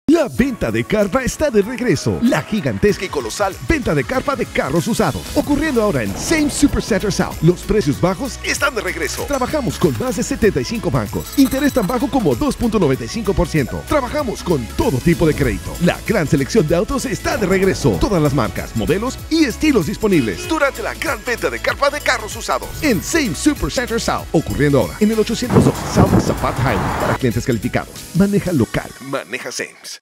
La venta de carpa está de regreso. La gigantesca y colosal venta de carpa de carros usados. Ocurriendo ahora en Same Supercenter South. Los precios bajos están de regreso. Trabajamos con más de 75 bancos. Interés tan bajo como 2.95%. Trabajamos con todo tipo de crédito. La gran selección de autos está de regreso. Todas las marcas, modelos y estilos disponibles. Durante la gran venta de carpa de carros usados. En Same Supercenter South. Ocurriendo ahora en el 802 South Zapata Highway. Para clientes calificados. Maneja local. Maneja Sames.